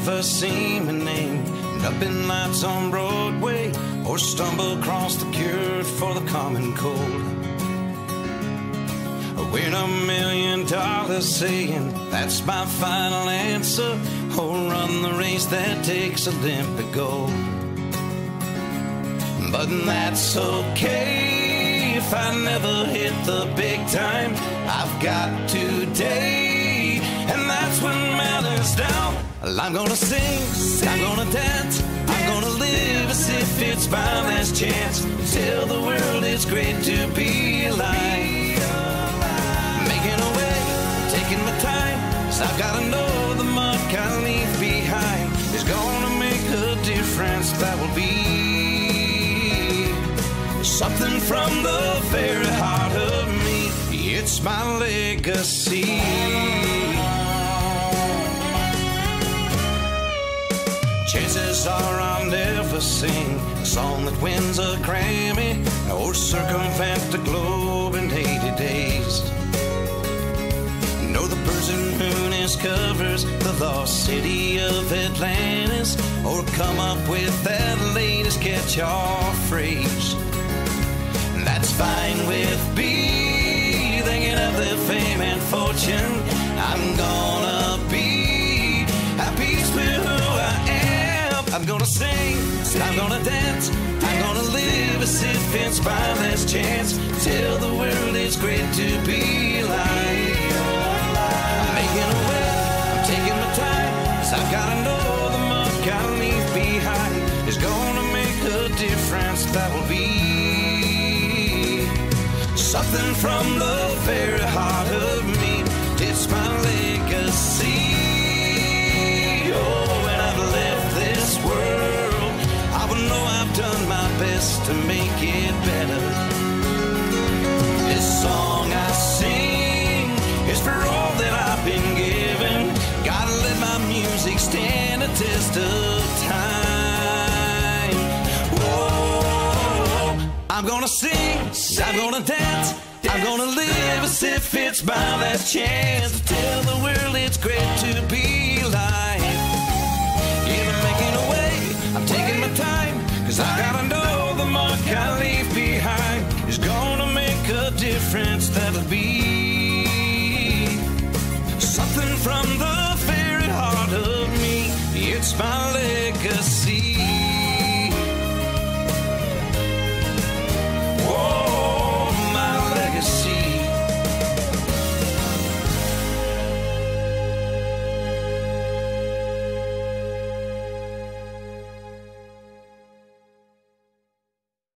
never seen my name up in lights on Broadway, or stumble across the cure for the common cold. Or win $1 million saying that's my final answer, or run the race that takes Olympic gold. But that's okay if I never hit the big time. I've got today, and that's what matters now. I'm gonna sing, I'm gonna dance, I'm gonna live as if it's my last chance. Tell the world it's great to be alive. Making a way, taking my time, 'cause I've gotta know the mark I leave behind is gonna make a difference. That will be something from the very heart of me. It's my legacy. Chances are I'll never sing a song that wins a Grammy, or circumvent the globe in 80 days. No, the person who discovers the lost city of Atlantis, or come up with that latest catch-all phrase. That's fine with me. Thinking of their fame and fortune, I'm gonna be at peace with who I am. I'm gonna sing, I'm gonna dance, I'm gonna live as if it's my last chance. Tell the world it's great to be alive. I'm making a way, I'm taking my time, 'cause I've gotta know the mark I leave behind is gonna make a difference. That will be something from the very heart of me. It's my legacy. Oh, when I've left this world, I will know I've done my best to make it better. This song I sing is for all that I've been given. Gotta let my music stand a test of time. Whoa, I'm gonna sing, I'm gonna dance, I'm gonna live as if it's my last chance to tell the world it's great to be alive. Yeah, I'm making a way, I'm taking my time, 'cause I gotta know